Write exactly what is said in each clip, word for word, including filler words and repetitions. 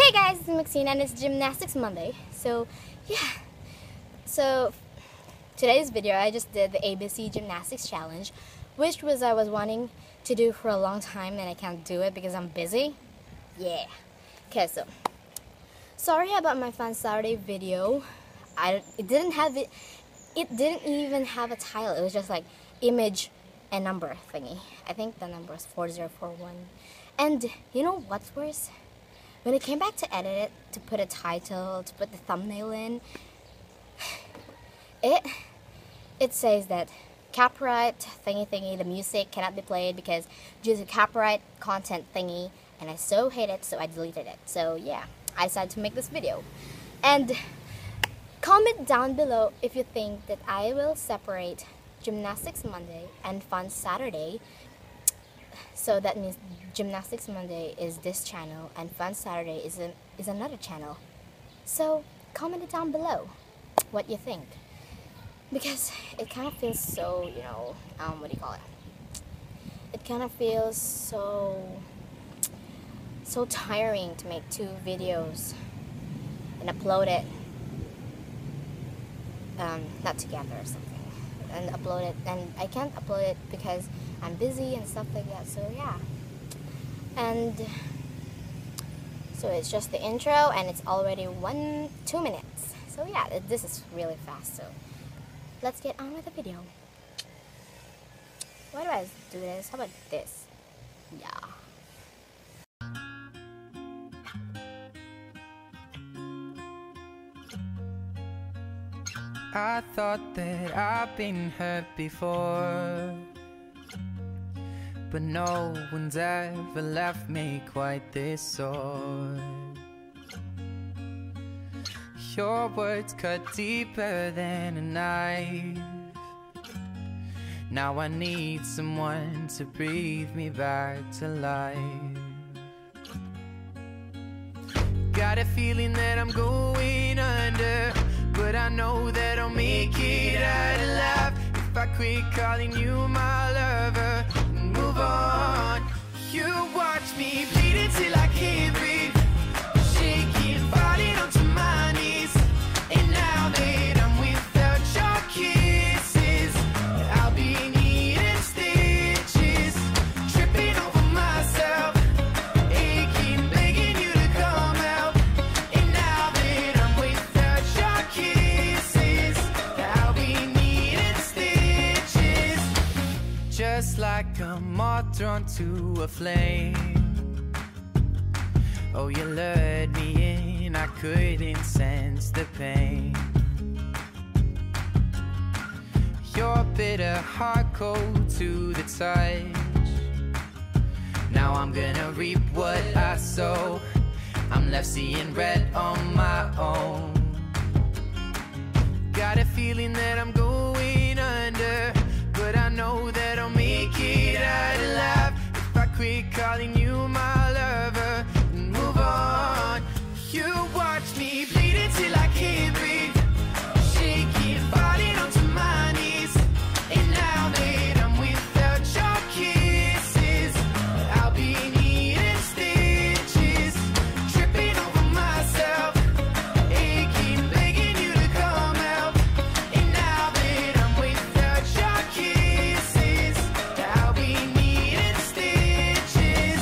Hey guys, it's Maxine and it's Gymnastics Monday. So yeah, so today's video I just did the A B C Gymnastics Challenge, which was I was wanting to do for a long time and I can't do it because I'm busy. Yeah. Okay, so sorry about my Fun Saturday video. I it didn't have it. It didn't even have a title. It was just like image and number thingy. I think the number is four zero four one. And you know what's worse? When I came back to edit it, to put a title, to put the thumbnail in, it it says that copyright thingy thingy, the music cannot be played because due to copyright content thingy, and I so hate it, so I deleted it. So yeah, I decided to make this video. And comment down below if you think that I will separate Gymnastics Monday and Fun Saturday. So that means Gymnastics Monday is this channel and Fun Saturday is, an, is another channel. So comment it down below what you think. Because it kind of feels so, you know, um, what do you call it? It kind of feels so, so tiring to make two videos and upload it, um, not together or something. And upload it, and I can't upload it because I'm busy and stuff like that. So yeah, and so it's just the intro, and it's already one two minutes. So yeah, this is really fast. So let's get on with the video. Why do I do this? How about this? Yeah. I thought that I've been hurt before, but no one's ever left me quite this sore. Your words cut deeper than a knife. Now I need someone to breathe me back to life. Got a feeling that I'm going under, but I know that I'll make it out alive if I quit calling you my lover and move on. You watch me bleed until I can't breathe, shaking, falling onto my knees. And now that I'm without your kisses, I'll be needing stitches, tripping over myself, aching, begging you to come out. And now that I'm without your kisses, I'll be needing stitches, just like a moth drawn to a flame. Oh, you lured me in, I couldn't sense the pain. Your bitter heart cold to the touch. Now I'm gonna reap what I sow. I'm left seeing red on my own. Got a feeling that I'm going under, but I know that I'll make it out alive if I quit calling you my lover and move on. You watch me bleed until I can't breathe, shaking, falling onto my knees. And now that I'm without your kisses, I'll be needing stitches, tripping over myself, aching, begging you to come out. And now that I'm without your kisses, I'll be needing stitches.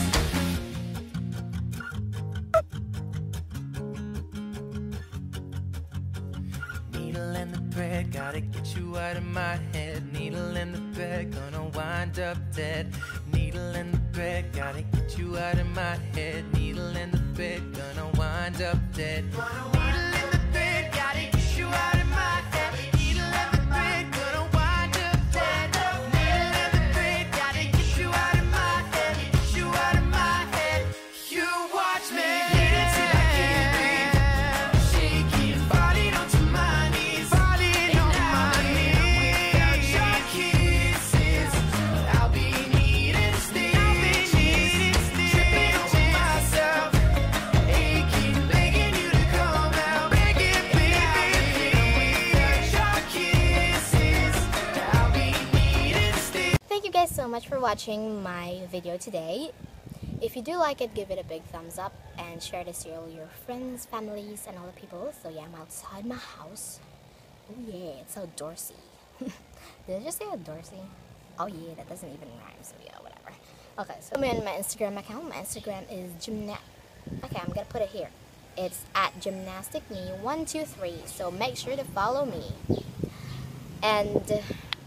Needle in the thread, gotta get you out of my head. Needle in the thread, gonna wind up dead. Needle in the thread, gotta get you out of my head. Needle in the thread, gonna wind up dead. Needle in the thread, gotta get you out of my head. Needle in the thread, gonna wind up dead. Needle in the thread, gotta get you out of my head. Get you out of my head. You watch me bleed until I can't breathe, shaking, falling onto my knees. Falling on my knees. Without your kisses, I'll be needing stitches, tripping over myself, aching, begging you to come out. Begging, baby. Without your kisses, I'll be needing stitches. Thank you guys so much for watching my video today. If you do like it, give it a big thumbs up and share this to all your friends, families, and all the people. So yeah, I'm outside my house. Oh yeah, it's outdoorsy. Did I just say outdoorsy? Oh yeah, that doesn't even rhyme, so yeah, whatever. Okay, so I'm in my Instagram account. My Instagram is gymna... Okay, I'm gonna put it here. It's at gymnasticme one two three, so make sure to follow me. And uh,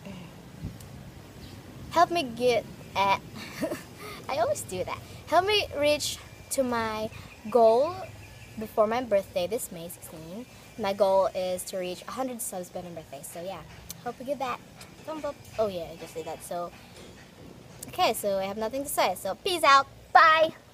help me get at... I always do that. Help me reach to my goal before my birthday, this May sixteenth. My goal is to reach one hundred subs by my birthday, so yeah. Hope we get that. Thumb up. Oh yeah, I just did that. So, okay, so I have nothing to say. So, peace out. Bye.